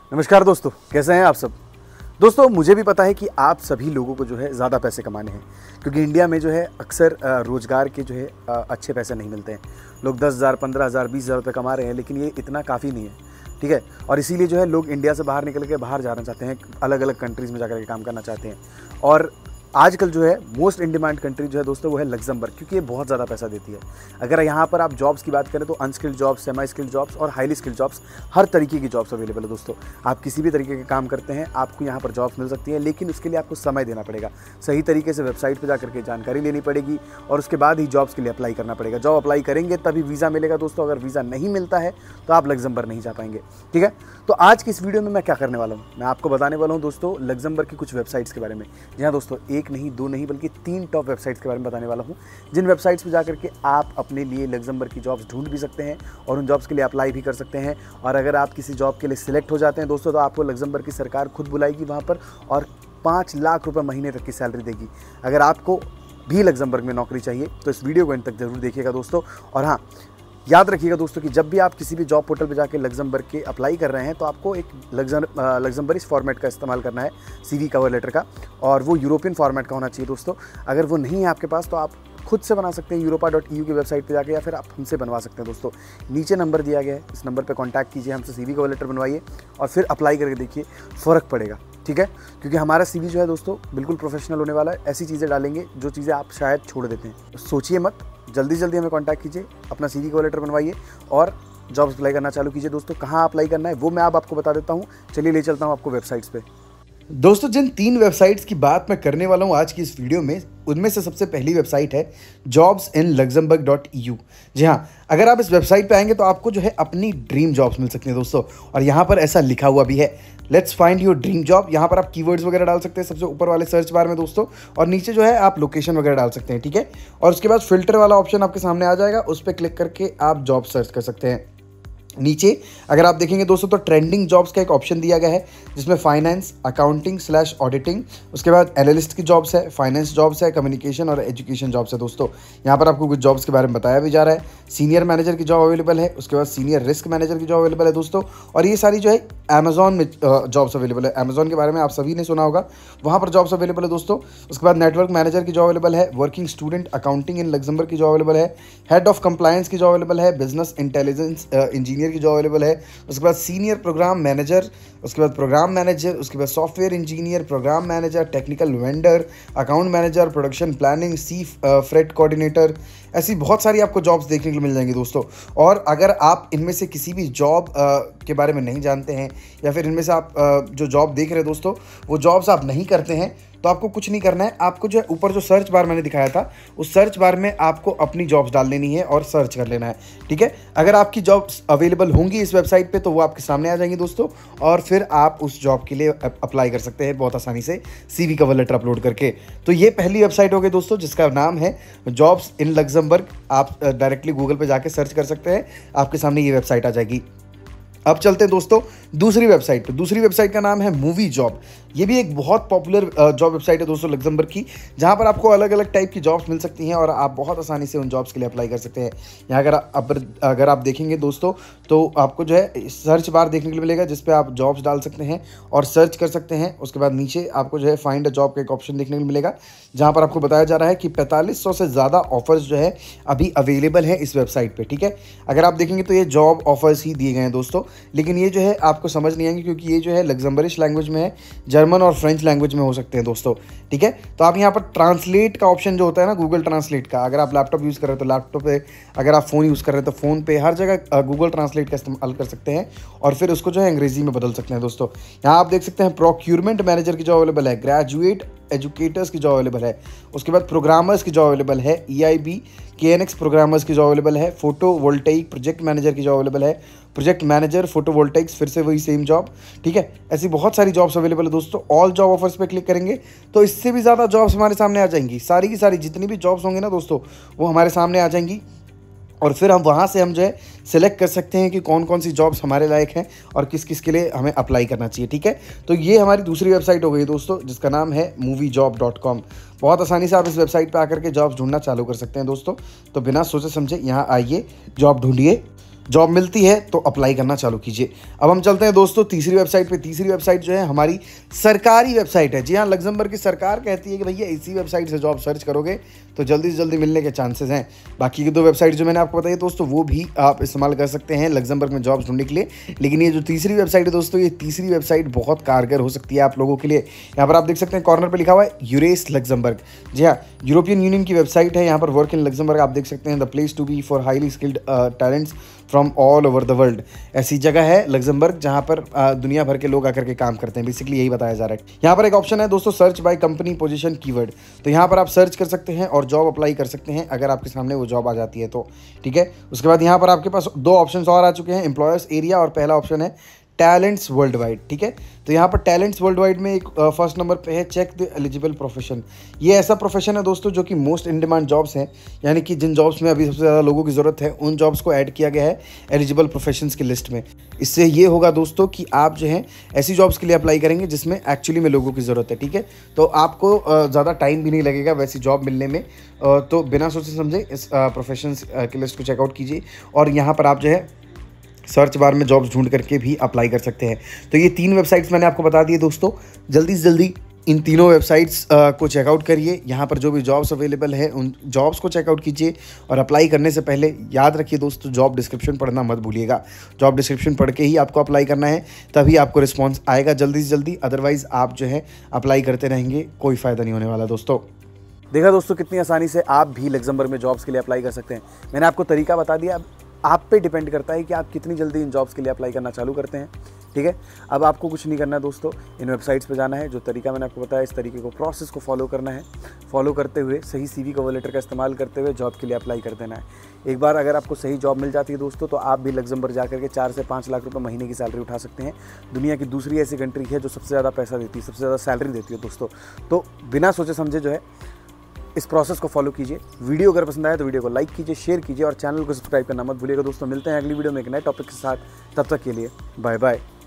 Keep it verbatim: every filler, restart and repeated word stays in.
नमस्कार दोस्तों, कैसे हैं आप सब। दोस्तों मुझे भी पता है कि आप सभी लोगों को जो है ज़्यादा पैसे कमाने हैं, क्योंकि इंडिया में जो है अक्सर रोज़गार के जो है अच्छे पैसे नहीं मिलते हैं। लोग दस हज़ार पंद्रह हज़ार बीस हज़ार रुपये कमा रहे हैं, लेकिन ये इतना काफ़ी नहीं है, ठीक है। और इसीलिए जो है लोग इंडिया से बाहर निकल के बाहर जाना चाहते हैं, अलग अलग कंट्रीज़ में जाकर के काम करना चाहते हैं। और आजकल जो है मोस्ट इन डिमांड कंट्री जो है दोस्तों वो है लग्जमबर्ग, क्योंकि ये बहुत ज़्यादा पैसा देती है। अगर यहाँ पर आप जॉब्स की बात करें तो unskilled jobs, semi skilled jobs और हाईली स्किल्ड जॉब्स, हर तरीके की जॉब्स अवेलेबल है दोस्तों। आप किसी भी तरीके के काम करते हैं आपको यहाँ पर जॉब्स मिल सकती है, लेकिन उसके लिए आपको समय देना पड़ेगा। सही तरीके से वेबसाइट पर जाकर के जानकारी लेनी पड़ेगी और उसके बाद ही जॉब्स के लिए अप्लाई करना पड़ेगा। जॉब अप्लाई करेंगे तभी वीज़ा मिलेगा दोस्तों। अगर वीज़ा नहीं मिलता है तो आप लग्जमबर्ग नहीं जा पाएंगे, ठीक है। तो आज की इस वीडियो में मैं क्या करने वाला हूँ, मैं आपको बताने वाला हूँ दोस्तों लग्जमबर्ग की कुछ वेबसाइट्स के बारे में। जी हाँ दोस्तों, एक नहीं दो नहीं बल्कि तीन टॉप वेबसाइट्स के बारे में बताने वाला हूँ, जिन वेबसाइट्स पर जाकर के आप अपने लिए लग्जमबर्ग की जॉब्स ढूंढ भी सकते हैं और उन जॉब्स के लिए अप्लाई भी कर सकते हैं। और अगर आप किसी जॉब के लिए सिलेक्ट हो जाते हैं दोस्तों, तो आपको लग्जमबर्ग की सरकार खुद बुलाएगी वहाँ पर और पाँच लाख रुपये महीने तक की सैलरी देगी। अगर आपको भी लग्जमबर्ग में नौकरी चाहिए तो इस वीडियो को अंत तक जरूर देखिएगा दोस्तों। और हाँ, याद रखिएगा दोस्तों कि जब भी आप किसी भी जॉब पोर्टल पे जाके लग्जमबर्ग के अप्लाई कर रहे हैं तो आपको एक लग्जम लग्जमबर्ग फॉर्मेट का इस्तेमाल करना है, सीवी कवर लेटर का, और वो यूरोपियन फॉर्मेट का होना चाहिए दोस्तों। अगर वो नहीं है आपके पास तो आप खुद से बना सकते हैं यूरोपा डॉट ई यू की वेबसाइट पे जाके, या फिर आप हमसे बनवा सकते हैं दोस्तों। नीचे नंबर दिया गया है, इस नंबर पे कांटेक्ट कीजिए, हमसे सीवी कवर लेटर बनवाइए और फिर अप्लाई करके देखिए, फ़र्क पड़ेगा, ठीक है। क्योंकि हमारा सीवी जो है दोस्तों बिल्कुल प्रोफेशनल होने वाला है। ऐसी चीज़ें डालेंगे जो चीज़ें आप शायद छोड़ देते हैं। तो सोचिए मत, जल्दी जल्दी हमें कांटेक्ट कीजिए, अपना सीवी कवर लेटर बनवाइए और जॉब्स अप्लाई करना चालू कीजिए दोस्तों। कहाँ अप्लाई करना है वो मैं अब आपको बता देता हूँ। चलिए ले चलता हूँ आपको वेबसाइट्स पे। दोस्तों जिन तीन वेबसाइट्स की बात मैं करने वाला हूँ आज की इस वीडियो में, उनमें से सबसे पहली वेबसाइट है jobs in Luxembourg dot E U. जी हाँ, अगर आप इस वेबसाइट पे आएंगे तो आपको जो है अपनी ड्रीम जॉब्स मिल सकती हैं दोस्तों। और यहाँ पर ऐसा लिखा हुआ भी है, let's find your dream job. यहाँ पर आप कीवर्ड्स वगैरह डाल सकते हैं सबसे ऊपर वाले सर्च बार में दोस्तों, और नीचे जो है आप लोकेशन वगैरह डाल सकते हैं, ठीक है। और उसके बाद फिल्टर वाला ऑप्शन आपके सामने आ जाएगा, उस पर क्लिक करके आप जॉब सर्च कर सकते हैं। नीचे अगर आप देखेंगे दोस्तों तो ट्रेंडिंग जॉब्स का एक ऑप्शन दिया गया है, जिसमें फाइनेंस, अकाउंटिंग स्लैश ऑडिटिंग, उसके बाद एनालिस्ट की जॉब्स है, फाइनेंस जॉब्स है, कम्युनिकेशन और एजुकेशन जॉब्स है दोस्तों। यहाँ पर आपको कुछ जॉब्स के बारे में बताया भी जा रहा है। सीनियर मैनेजर की जॉब अवेलेबल है, उसके बाद सीनियर रिस्क मैनेजर की जॉब अवेलेबल है दोस्तों। और ये सारी जो है अमेजॉन में जॉब्स अवेलेबल है। अमेजॉन के बारे में आप सभी ने सुना होगा, वहाँ पर जॉब्स अवेलेबल है दोस्तों। उसके बाद नेटवर्क मैनेजर की जॉब अवेलेबल है, working student accounting in Luxembourg की जॉब अवेलेबल है, हेड ऑफ कंप्लायंस की जॉब अवेलेबल है, बिजनेस इंटेलिजेंस इंजीनियर की जॉब अवेलेबल है, उसके बाद सीनियर प्रोग्राम मैनेजर, उसके बाद प्रोग्राम मैनेजर, उसके बाद software engineer, program manager, technical vendor, account manager, production planning, sea freight coordinator. ऐसी बहुत सारी आपको जॉब्स देखने को मिल जाएंगी दोस्तों। और अगर आप इनमें से किसी भी जॉब के बारे में नहीं जानते हैं, या फिर इनमें से आप जो जॉब देख रहे हैं दोस्तों वो जॉब्स आप नहीं करते हैं, तो आपको कुछ नहीं करना है। आपको जो है ऊपर जो सर्च बार मैंने दिखाया था, उस सर्च बार में आपको अपनी जॉब्स डाल लेनी है और सर्च कर लेना है, ठीक है। अगर आपकी जॉब्स अवेलेबल होंगी इस वेबसाइट पे तो वो आपके सामने आ जाएंगी दोस्तों, और फिर आप उस जॉब के लिए अप्लाई कर सकते हैं बहुत आसानी से सीवी कवर लेटर अपलोड करके। तो ये पहली वेबसाइट हो गई दोस्तों, जिसका नाम है जॉब्स इन लग्जमबर्ग। आप डायरेक्टली गूगल पे जाके सर्च कर सकते हैं, आपके सामने ये वेबसाइट आ जाएगी। अब चलते हैं दोस्तों दूसरी वेबसाइट पे। दूसरी वेबसाइट का नाम है मूवी जॉब। ये भी एक बहुत पॉपुलर जॉब वेबसाइट है दोस्तों लग्जमबर्ग की, जहाँ पर आपको अलग अलग टाइप की जॉब्स मिल सकती हैं और आप बहुत आसानी से उन जॉब्स के लिए अप्लाई कर सकते हैं। यहाँ अगर आप अगर आप देखेंगे दोस्तों तो आपको जो है सर्च बार देखने के लिए मिलेगा, जिस पर आप जॉब्स डाल सकते हैं और सर्च कर सकते हैं। उसके बाद नीचे आपको जो है फाइंड अ जॉब का एक ऑप्शन देखने को मिलेगा, जहाँ पर आपको बताया जा रहा है कि पैंतालीस सौ से ज़्यादा ऑफर्स जो है अभी अवेलेबल है इस वेबसाइट पर, ठीक है। अगर आप देखेंगे तो ये जॉब ऑफर्स ही दिए गए हैं दोस्तों, लेकिन ये जो है आपको समझ नहीं आएंगे क्योंकि ये जो है लग्जमबर्गिश लैंग्वेज में है, जर्मन और फ्रेंच लैंग्वेज में हो सकते हैं दोस्तों, ठीक है। तो आप यहाँ पर ट्रांसलेट का ऑप्शन जो होता है ना, गूगल ट्रांसलेट का, अगर आप लैपटॉप यूज़ कर रहे हैं तो लैपटॉप पे, अगर आप फ़ोन यूज़ कर रहे हैं तो फ़ोन पे, हर जगह गूगल ट्रांसलेट का इस्तेमाल कर सकते हैं और फिर उसको जो है अंग्रेजी में बदल सकते हैं दोस्तों। यहाँ आप देख सकते हैं प्रोक्यूरमेंट मैनेजर की जॉब अवेलेबल है, ग्रेजुएट एजुकेटर्स की जॉब अवेलेबल है, उसके बाद प्रोग्रामर्स की जॉब अवेलेबल है, E I B K N X programmers की जॉब अवेलेबल है, फोटो वोल्टेइक प्रोजेक्ट मैनेजर की जॉब अवेलेबल है, प्रोजेक्ट मैनेजर फोटो वोल्टेइक्स, फिर से वही सेम जॉब, ठीक है। ऐसी बहुत सारी जॉब्स अवेलेबल है दोस्तों। ऑल जॉब ऑफर्स पे क्लिक करेंगे तो इससे भी ज़्यादा जॉब्स हमारे सामने आ जाएंगी। सारी की सारी जितनी भी जॉब्स होंगी ना दोस्तों वो हमारे सामने आ जाएंगी, और फिर हम वहाँ से हम जो है सिलेक्ट कर सकते हैं कि कौन कौन सी जॉब्स हमारे लायक हैं और किस किस के लिए हमें अप्लाई करना चाहिए, ठीक है। तो ये हमारी दूसरी वेबसाइट हो गई दोस्तों, जिसका नाम है मूवी जॉब डॉट कॉम। बहुत आसानी से आप इस वेबसाइट पे आकर के जॉब्स ढूंढना चालू कर सकते हैं दोस्तों। तो बिना सोचे समझे यहाँ आइए, जॉब ढूंढिए जॉब मिलती है तो अप्लाई करना चालू कीजिए। अब हम चलते हैं दोस्तों तीसरी वेबसाइट पे। तीसरी वेबसाइट जो है हमारी सरकारी वेबसाइट है। जी हाँ, लग्जमबर्ग की सरकार कहती है कि भैया इसी वेबसाइट से जॉब सर्च करोगे तो जल्दी से जल्दी मिलने के चांसेस हैं। बाकी की दो वेबसाइट जो मैंने आपको बताई दोस्तों वो भी आप इस्तेमाल कर सकते हैं लग्जमबर्ग में जॉब ढूंढने के लिए। लेकिन ये जो तीसरी वेबसाइट है दोस्तों, ये तीसरी वेबसाइट बहुत कारगर हो सकती है आप लोगों के लिए। यहाँ पर आप देख सकते हैं कॉर्नर पर लिखा हुआ है यूरेस लग्जमबर्ग। जी हाँ, यूरोपियन यूनियन की वेबसाइट है। यहाँ पर वर्क इन लग्जमबर्ग आप देख सकते हैं the place to be for highly skilled talents from all over the world. ऐसी जगह है लग्जमबर्ग जहाँ पर आ, दुनिया भर के लोग आकर के काम करते हैं। बेसिकली यही बताया जा रहा है। यहाँ पर एक ऑप्शन है दोस्तों search by company position keyword. तो यहाँ पर आप सर्च कर सकते हैं और जॉब अप्लाई कर सकते हैं अगर आपके सामने वो जॉब आ जाती है तो। ठीक है, उसके बाद यहाँ पर आपके पास दो ऑप्शन और आ चुके हैं, एम्प्लॉयर्स एरिया और पहला ऑप्शन है टैलेंट्स वर्ल्ड वाइड। ठीक है, तो यहाँ पर टैलेंट्स वर्ल्ड वाइड में एक फर्स्ट नंबर पे है चेक द एलिजिबल प्रोफेशन। ये ऐसा प्रोफेशन है दोस्तों जो कि मोस्ट इन डिमांड जॉब्स हैं, यानी कि जिन जॉब्स में अभी सबसे ज़्यादा लोगों की ज़रूरत है उन जॉब्स को ऐड किया गया है एलिजिबल प्रोफेशंस की लिस्ट में। इससे ये होगा दोस्तों कि आप जो है ऐसी जॉब्स के लिए अप्लाई करेंगे जिसमें एक्चुअली में लोगों की ज़रूरत है। ठीक है, तो आपको ज़्यादा टाइम भी नहीं लगेगा वैसी जॉब मिलने में। तो बिना सोचे समझे इस प्रोफेशंस की लिस्ट को चेकआउट कीजिए और यहाँ पर आप जो है सर्च बार में जॉब्स ढूंढ करके भी अप्लाई कर सकते हैं। तो ये तीन वेबसाइट्स मैंने आपको बता दिए दोस्तों। जल्दी से जल्दी इन तीनों वेबसाइट्स को चेकआउट करिए। यहाँ पर जो भी जॉब्स अवेलेबल है उन जॉब्स को चेकआउट कीजिए और अप्लाई करने से पहले याद रखिए दोस्तों जॉब डिस्क्रिप्शन पढ़ना मत भूलिएगा। जॉब डिस्क्रिप्शन पढ़ के ही आपको अप्लाई करना है, तभी आपको रिस्पॉन्स आएगा जल्दी से जल्दी। अदरवाइज़ आप जो है अप्लाई करते रहेंगे, कोई फ़ायदा नहीं होने वाला दोस्तों। देखा दोस्तों कितनी आसानी से आप भी लग्जमबर्ग में जॉब्स के लिए अप्लाई कर सकते हैं। मैंने आपको तरीका बता दिया, अब आप पे डिपेंड करता है कि आप कितनी जल्दी इन जॉब्स के लिए अप्लाई करना चालू करते हैं। ठीक है, अब आपको कुछ नहीं करना है दोस्तों, इन वेबसाइट्स पे जाना है। जो तरीका मैंने आपको बताया इस तरीके को, प्रोसेस को फॉलो करना है। फॉलो करते हुए सही सीवी कवर लेटर का इस्तेमाल करते हुए जॉब के लिए अप्लाई कर देना है। एक बार अगर आपको सही जॉब मिल जाती है दोस्तों तो आप भी लग्जमबर्ग जाकर के चार से पाँच लाख रुपये महीने की सैलरी उठा सकते हैं। दुनिया की दूसरी ऐसी कंट्री है जो सबसे ज़्यादा पैसा देती है, सबसे ज़्यादा सैलरी देती है दोस्तों। तो बिना सोचे समझे जो है इस प्रोसेस को फॉलो कीजिए। वीडियो अगर पसंद आया तो वीडियो को लाइक कीजिए, शेयर कीजिए और चैनल को सब्सक्राइब करना मत भूलिएगा दोस्तों। मिलते हैं अगली वीडियो में एक नए टॉपिक के साथ, तब तक के लिए बाय बाय।